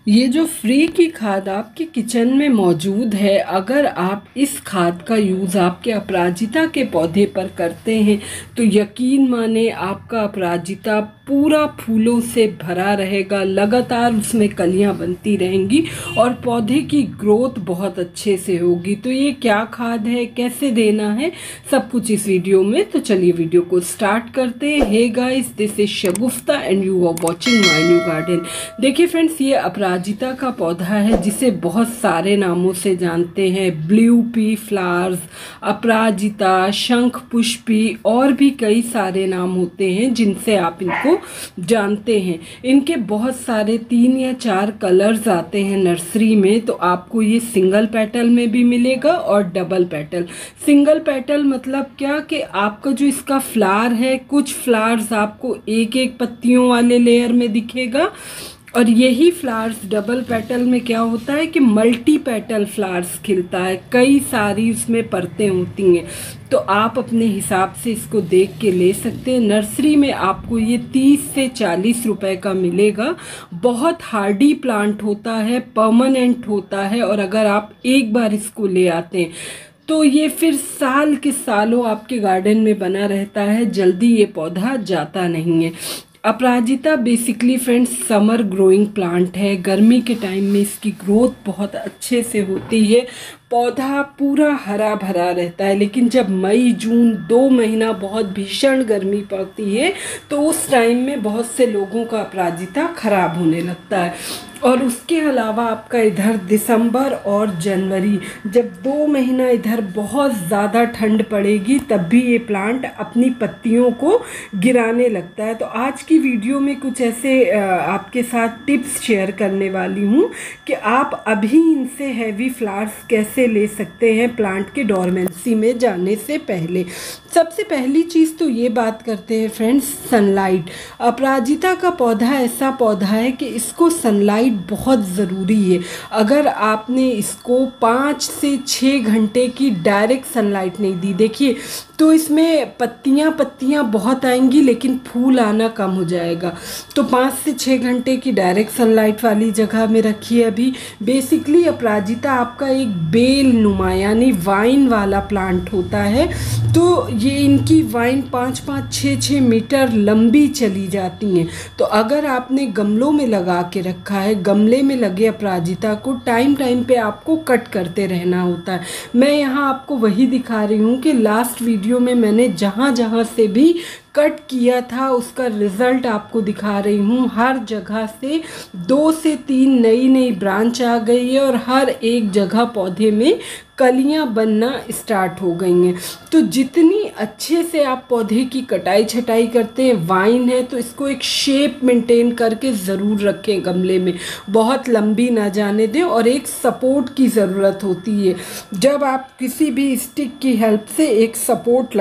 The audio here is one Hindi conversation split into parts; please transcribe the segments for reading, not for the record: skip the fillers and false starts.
ये जो फ्री की खाद आपके किचन में मौजूद है, अगर आप इस खाद का यूज़ आपके अपराजिता के पौधे पर करते हैं तो यकीन माने आपका अपराजिता पूरा फूलों से भरा रहेगा। लगातार उसमें कलियां बनती रहेंगी और पौधे की ग्रोथ बहुत अच्छे से होगी। तो ये क्या खाद है, कैसे देना है, सब कुछ इस वीडियो में। तो चलिए वीडियो को स्टार्ट करते हैं। Hey guys, this is Shagufta and you are watching my new garden. देखिए फ्रेंड्स, ये अपराजिता का पौधा है जिसे बहुत सारे नामों से जानते हैं। ब्लू पी फ्लावर्स, अपराजिता, शंख पुष्पी और भी कई सारे नाम होते हैं जिनसे आप इनको जानते हैं। इनके बहुत सारे 3 या 4 कलर्स आते हैं नर्सरी में। तो आपको ये सिंगल पेटल में भी मिलेगा और डबल पेटल। सिंगल पेटल मतलब क्या कि आपका जो इसका फ्लावर है, कुछ फ्लावर्स आपको एक एक पत्तियों वाले लेयर में दिखेगा और यही फ्लावर्स डबल पेटल में क्या होता है कि मल्टी पेटल फ्लावर्स खिलता है, कई सारी उसमें परतें होती हैं। तो आप अपने हिसाब से इसको देख के ले सकते हैं। नर्सरी में आपको ये 30 से 40 रुपए का मिलेगा। बहुत हार्डी प्लांट होता है, परमानेंट होता है और अगर आप एक बार इसको ले आते हैं तो ये फिर साल के सालों आपके गार्डन में बना रहता है, जल्दी ये पौधा जाता नहीं है। अपराजिता basically friends summer growing plant है। गर्मी के टाइम में इसकी ग्रोथ बहुत अच्छे से होती है, पौधा पूरा हरा भरा रहता है। लेकिन जब मई जून 2 महीना बहुत भीषण गर्मी पड़ती है तो उस टाइम में बहुत से लोगों का अपराजिता खराब होने लगता है। और उसके अलावा आपका इधर दिसंबर और जनवरी, जब 2 महीना इधर बहुत ज़्यादा ठंड पड़ेगी तब भी ये प्लांट अपनी पत्तियों को गिराने लगता है। तो आज की वीडियो में कुछ ऐसे आपके साथ टिप्स शेयर करने वाली हूँ कि आप अभी इनसे हैवी फ्लावर्स कैसे ले सकते हैं प्लांट के डोरमेंसी में जाने से पहले। सबसे पहली चीज़ तो ये बात करते हैं फ्रेंड्स, सनलाइट। अपराजिता का पौधा ऐसा पौधा है कि इसको सनलाइट बहुत ज़रूरी है। अगर आपने इसको 5 से 6 घंटे की डायरेक्ट सनलाइट नहीं दी, देखिए तो इसमें पत्तियां बहुत आएंगी लेकिन फूल आना कम हो जाएगा। तो 5 से 6 घंटे की डायरेक्ट सनलाइट वाली जगह में रखिए। अभी बेसिकली अपराजिता आपका एक बेल नुमा यानी वाइन वाला प्लांट होता है। तो ये इनकी वाइन 5-5, 6-6 मीटर लंबी चली जाती हैं। तो अगर आपने गमलों में लगा के रखा है, गमले में लगे अपराजिता को टाइम टाइम पे आपको कट करते रहना होता है। मैं यहाँ आपको वही दिखा रही हूँ कि लास्ट वीडियो में मैंने जहाँ जहाँ से भी कट किया था उसका रिज़ल्ट आपको दिखा रही हूँ। हर जगह से 2 से 3 नई ब्रांच आ गई है और हर एक जगह पौधे में कलियां बनना स्टार्ट हो गई हैं। तो जितनी अच्छे से आप पौधे की कटाई छटाई करते हैं, वाइन है तो इसको एक शेप मेंटेन करके ज़रूर रखें गमले में, बहुत लंबी ना जाने दें। और एक सपोर्ट की ज़रूरत होती है। जब आप किसी भी स्टिक की हेल्प से एक सपोर्ट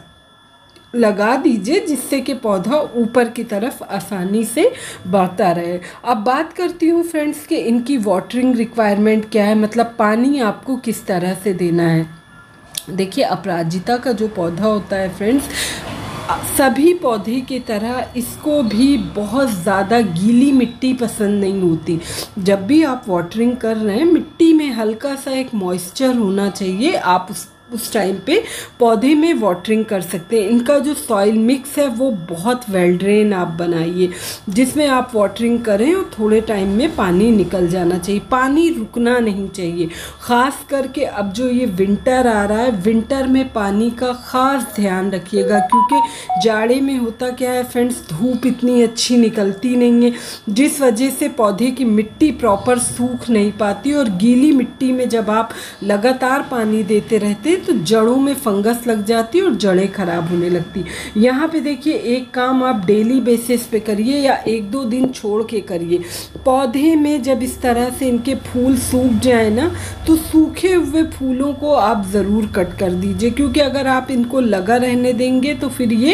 लगा दीजिए जिससे कि पौधा ऊपर की तरफ आसानी से बढ़ता रहे। अब बात करती हूँ फ्रेंड्स कि इनकी वाटरिंग रिक्वायरमेंट क्या है, मतलब पानी आपको किस तरह से देना है। देखिए अपराजिता का जो पौधा होता है फ्रेंड्स, सभी पौधे की तरह इसको भी बहुत ज़्यादा गीली मिट्टी पसंद नहीं होती। जब भी आप वाटरिंग कर रहे हैं मिट्टी में हल्का सा एक मॉइस्चर होना चाहिए। आप उस टाइम पे पौधे में वाटरिंग कर सकते हैं। इनका जो सॉइल मिक्स है वो बहुत वेल ड्रेन आप बनाइए जिसमें आप वाटरिंग करें और थोड़े टाइम में पानी निकल जाना चाहिए, पानी रुकना नहीं चाहिए। ख़ास करके अब जो ये विंटर आ रहा है, विंटर में पानी का ख़ास ध्यान रखिएगा क्योंकि जाड़े में होता क्या है फ्रेंड्स, धूप इतनी अच्छी निकलती नहीं है जिस वजह से पौधे की मिट्टी प्रॉपर सूख नहीं पाती। और गीली मिट्टी में जब आप लगातार पानी देते रहते तो जड़ों में फंगस लग जाती है और जड़ें खराब होने लगती। यहाँ पे देखिए एक काम आप डेली बेसिस पे करिए या 1-2 दिन छोड़ के करिए। पौधे में जब इस तरह से इनके फूल सूख जाए ना तो सूखे हुए फूलों को आप ज़रूर कट कर दीजिए क्योंकि अगर आप इनको लगा रहने देंगे तो फिर ये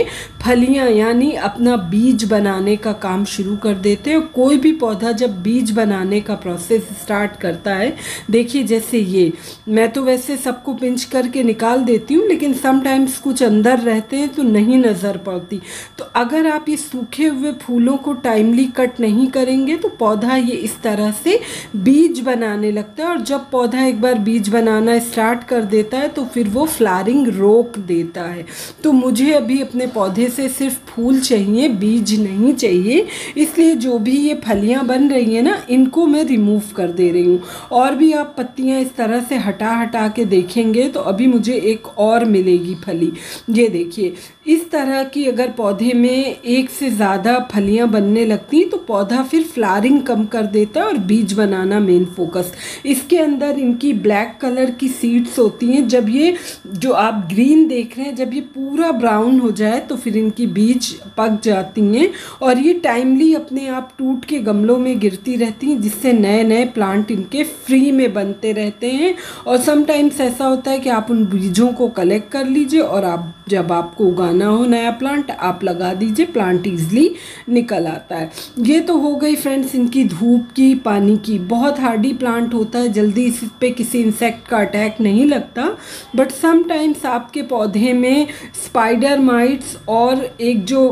फलियां यानी अपना बीज बनाने का काम शुरू कर देते हैं। कोई भी पौधा जब बीज बनाने का प्रोसेस स्टार्ट करता है, देखिए जैसे ये, मैं तो वैसे सबको पिंच करके निकाल देती हूँ, लेकिन समटाइम्स कुछ अंदर रहते हैं तो नहीं नज़र पड़ती। तो अगर आप ये सूखे हुए फूलों को टाइमली कट नहीं करेंगे तो पौधा ये इस तरह से बीज बनाने लगता है, और जब पौधा एक बार बीज बनाना स्टार्ट कर देता है तो फिर वो फ्लावरिंग रोक देता है। तो मुझे अभी अपने पौधे से सिर्फ फूल चाहिए, बीज नहीं चाहिए, इसलिए जो भी ये फलियां बन रही हैं ना, इनको मैं रिमूव कर दे रही हूँ। और भी आप पत्तियां इस तरह से हटा हटा के देखेंगे तो अभी मुझे एक और मिलेगी फली। ये देखिए, इस तरह की अगर पौधे में एक से ज़्यादा फलियां बनने लगती तो पौधा फिर फ्लावरिंग कम कर देता है और बीज बनाना मेन फोकस। इसके अंदर इनकी ब्लैक कलर की सीड्स होती हैं। जब ये जो आप ग्रीन देख रहे हैं, जब ये पूरा ब्राउन हो जाए तो फिर इनकी बीज पक जाती हैं और ये टाइमली अपने आप टूट के गमलों में गिरती रहती हैं, जिससे नए नए प्लांट इनके फ्री में बनते रहते हैं। और समटाइम्स ऐसा होता है कि आप उन बीजों को कलेक्ट कर लीजिए और आप जब आपको उगाना हो नया प्लांट, आप लगा दीजिए, प्लांट ईजिली निकल आता है। ये तो हो गई फ्रेंड्स इनकी धूप की, पानी की। बहुत हार्डी प्लांट होता है, जल्दी इस पे किसी इंसेक्ट का अटैक नहीं लगता, बट समटाइम्स आपके पौधे में स्पाइडर माइट्स और एक जो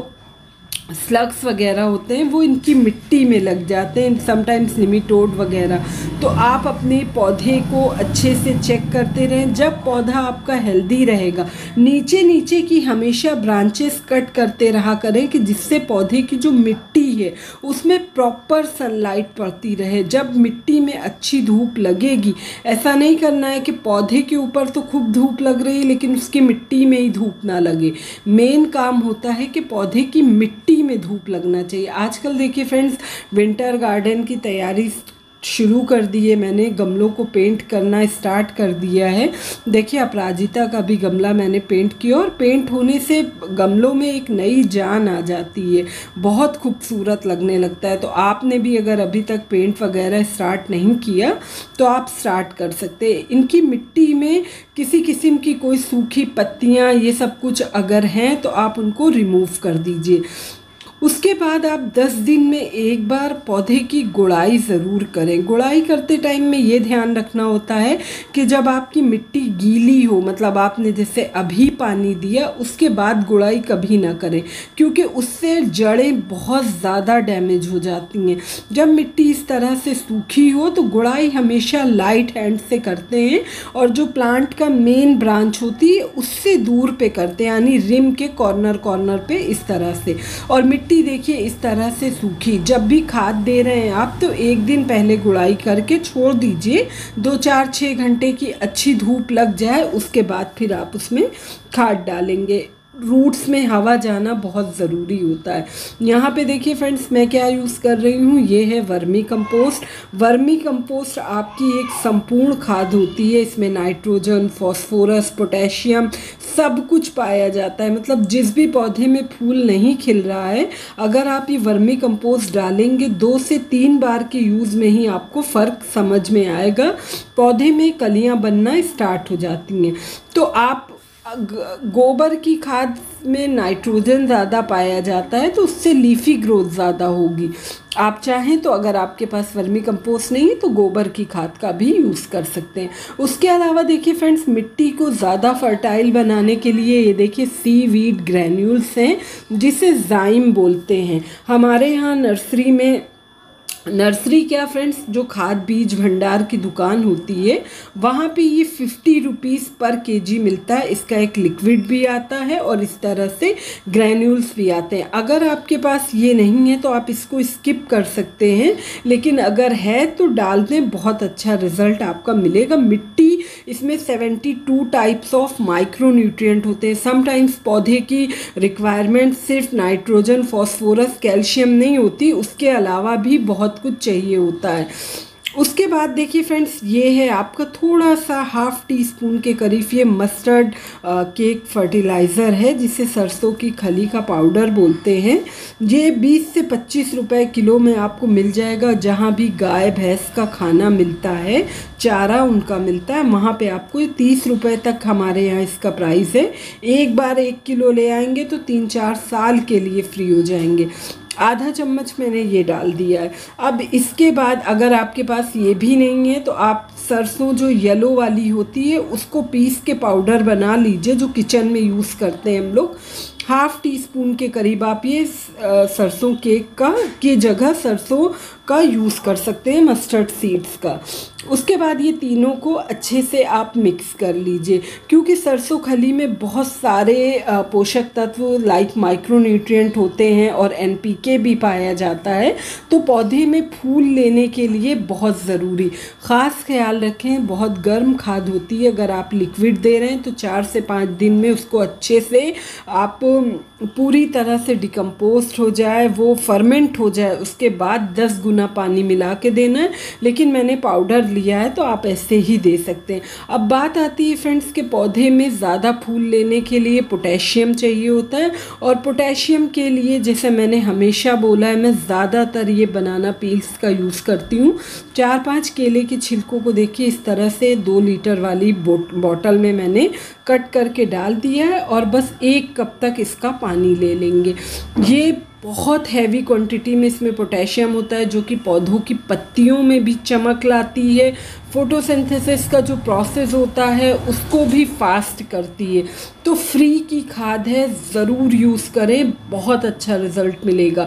स्लग्स वगैरह होते हैं वो इनकी मिट्टी में लग जाते हैं, समटाइम्स निमेटोड वगैरह। तो आप अपने पौधे को अच्छे से चेक करते रहें। जब पौधा आपका हेल्दी रहेगा, नीचे नीचे की हमेशा ब्रांचेस कट करते रहा करें कि जिससे पौधे की जो मिट्टी है उसमें प्रॉपर सनलाइट पड़ती रहे। जब मिट्टी में अच्छी धूप लगेगी, ऐसा नहीं करना है कि पौधे के ऊपर तो खूब धूप लग रही है लेकिन उसकी मिट्टी में ही धूप ना लगे। मेन काम होता है कि पौधे की मिट्टी में धूप लगना चाहिए। आजकल देखिए फ्रेंड्स, विंटर गार्डन की तैयारी शुरू कर दी है मैंने, गमलों को पेंट करना स्टार्ट कर दिया है। देखिए अपराजिता का भी गमला मैंने पेंट किया और पेंट होने से गमलों में एक नई जान आ जाती है, बहुत खूबसूरत लगने लगता है। तो आपने भी अगर अभी तक पेंट वगैरह स्टार्ट नहीं किया तो आप स्टार्ट कर सकते हैं। इनकी मिट्टी में किसी किस्म की कोई सूखी पत्तियाँ ये सब कुछ अगर हैं तो आप उनको रिमूव कर दीजिए। उसके बाद आप 10 दिन में एक बार पौधे की गुड़ाई ज़रूर करें। गुड़ाई करते टाइम में ये ध्यान रखना होता है कि जब आपकी मिट्टी गीली हो, मतलब आपने जैसे अभी पानी दिया उसके बाद गुड़ाई कभी ना करें, क्योंकि उससे जड़ें बहुत ज़्यादा डैमेज हो जाती हैं। जब मिट्टी इस तरह से सूखी हो तो गुड़ाई हमेशा लाइट हैंड से करते हैं और जो प्लांट का मेन ब्रांच होती है उससे दूर पे करते हैं, यानी रिम के कॉर्नर कॉर्नर पे इस तरह से। और मिट्टी देखिए इस तरह से सूखी। जब भी खाद दे रहे हैं आप तो एक दिन पहले गुड़ाई करके छोड़ दीजिए, 2-4-6 घंटे की अच्छी धूप लग जाए, उसके बाद फिर आप उसमें खाद डालेंगे। रूट्स में हवा जाना बहुत ज़रूरी होता है। यहाँ पे देखिए फ्रेंड्स, मैं क्या यूज़ कर रही हूँ, ये है वर्मी कंपोस्ट। वर्मी कंपोस्ट आपकी एक संपूर्ण खाद होती है, इसमें नाइट्रोजन, फॉस्फोरस, पोटेशियम सब कुछ पाया जाता है। मतलब जिस भी पौधे में फूल नहीं खिल रहा है, अगर आप ये वर्मी कंपोस्ट डालेंगे 2 से 3 बार के यूज़ में ही आपको फ़र्क समझ में आएगा, पौधे में कलियाँ बनना स्टार्ट हो जाती हैं। तो आप गोबर की खाद में नाइट्रोजन ज़्यादा पाया जाता है तो उससे लीफी ग्रोथ ज़्यादा होगी। आप चाहें तो अगर आपके पास वर्मी कंपोस्ट नहीं है तो गोबर की खाद का भी यूज़ कर सकते हैं। उसके अलावा देखिए फ्रेंड्स, मिट्टी को ज़्यादा फर्टाइल बनाने के लिए ये देखिए सीवीड ग्रैन्यूल्स हैं, जिसे जाइम बोलते हैं। हमारे यहाँ नर्सरी क्या फ्रेंड्स, जो खाद बीज भंडार की दुकान होती है वहाँ पे ये 50 रुपीज़ पर केजी मिलता है। इसका एक लिक्विड भी आता है और इस तरह से ग्रैन्यूल्स भी आते हैं। अगर आपके पास ये नहीं है तो आप इसको स्किप कर सकते हैं, लेकिन अगर है तो डाल दें, बहुत अच्छा रिजल्ट आपका मिलेगा। मिट्टी इसमें 72 टाइप्स ऑफ माइक्रो न्यूट्रिएंट होते हैं। समटाइम्स पौधे की रिक्वायरमेंट सिर्फ नाइट्रोजन, फॉस्फोरस, कैल्शियम नहीं होती, उसके अलावा भी बहुत कुछ चाहिए होता है। उसके बाद देखिए फ्रेंड्स, ये है आपका थोड़ा सा हाफ टी स्पून के करीब ये मस्टर्ड केक फर्टिलाइज़र है, जिसे सरसों की खली का पाउडर बोलते हैं। ये 20 से 25 रुपए किलो में आपको मिल जाएगा। जहाँ भी गाय भैंस का खाना मिलता है, चारा उनका मिलता है, वहाँ पे आपको 30 रुपए तक हमारे यहाँ इसका प्राइस है। एक बार 1 किलो ले आएंगे तो 3-4 साल के लिए फ्री हो जाएंगे। आधा चम्मच मैंने ये डाल दिया है। अब इसके बाद अगर आपके पास ये भी नहीं है तो आप सरसों जो येलो वाली होती है उसको पीस के पाउडर बना लीजिए, जो किचन में यूज़ करते हैं हम लोग। हाफ टी स्पून के करीब आप ये सरसों केक का की जगह सरसों का यूज़ कर सकते हैं, मस्टर्ड सीड्स का। उसके बाद ये तीनों को अच्छे से आप मिक्स कर लीजिए, क्योंकि सरसों खली में बहुत सारे पोषक तत्व लाइक माइक्रोन्यूट्रिएंट होते हैं और एनपीके भी पाया जाता है, तो पौधे में फूल लेने के लिए बहुत ज़रूरी। ख़ास ख्याल रखें, बहुत गर्म खाद होती है। अगर आप लिक्विड दे रहे हैं तो 4 से 5 दिन में उसको अच्छे से आप पूरी तरह से डिकम्पोस्ट हो जाए, वो फर्मेंट हो जाए, उसके बाद 10 गुना पानी मिला के देना है। लेकिन मैंने पाउडर लिया है तो आप ऐसे ही दे सकते हैं। अब बात आती है फ्रेंड्स के पौधे में ज़्यादा फूल लेने के लिए पोटेशियम चाहिए होता है, और पोटेशियम के लिए जैसे मैंने हमेशा बोला है, मैं ज़्यादातर ये बनाना पील्स का यूज़ करती हूँ। 4-5 केले के छिलकों को देखिए इस तरह से 2 लीटर वाली बॉटल में मैंने कट करके डाल दिया है, और बस 1 कप तक इसका पानी ले लेंगे। ये बहुत हैवी क्वांटिटी में इसमें पोटेशियम होता है, जो कि पौधों की पत्तियों में भी चमक लाती है। फोटोसिंथेसिस का जो प्रोसेस होता है उसको भी फास्ट करती है। तो फ्री की खाद है, ज़रूर यूज़ करें, बहुत अच्छा रिज़ल्ट मिलेगा।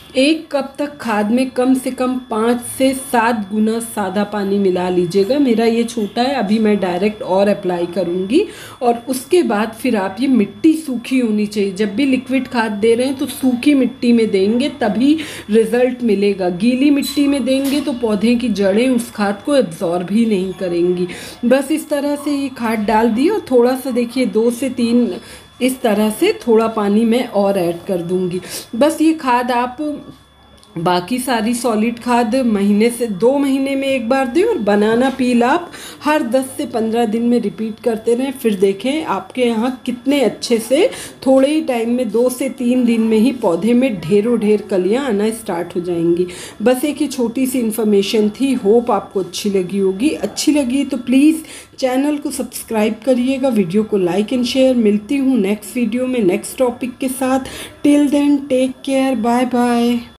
1 कप तक खाद में कम से कम 5 से 7 गुना सादा पानी मिला लीजिएगा। मेरा ये छोटा है, अभी मैं डायरेक्ट और अप्लाई करूँगी। और उसके बाद फिर आप ये मिट्टी सूखी होनी चाहिए। जब भी लिक्विड खाद दे रहे हैं तो सूखी मिट्टी में देंगे, तभी रिज़ल्ट मिलेगा। गीली मिट्टी में देंगे तो पौधे की जड़ें उस खाद को एब्जॉर्ब भी नहीं करेंगी। बस इस तरह से ये खाद डाल दी, और थोड़ा सा देखिए 2 से 3 इस तरह से थोड़ा पानी मैं और ऐड कर दूंगी। बस ये खाद आप बाकी सारी सॉलिड खाद महीने से 2 महीने में एक बार दें, और बनाना पील आप हर 10 से 15 दिन में रिपीट करते रहें। फिर देखें आपके यहाँ कितने अच्छे से थोड़े ही टाइम में 2 से 3 दिन में ही पौधे में ढेरों ढेर कलियाँ आना स्टार्ट हो जाएंगी। बस एक ही छोटी सी इन्फॉर्मेशन थी, होप आपको अच्छी लगी होगी। अच्छी लगी तो प्लीज़ चैनल को सब्सक्राइब करिएगा, वीडियो को लाइक एंड शेयर। मिलती हूँ नेक्स्ट वीडियो में नेक्स्ट टॉपिक के साथ। Till then take care, bye bye.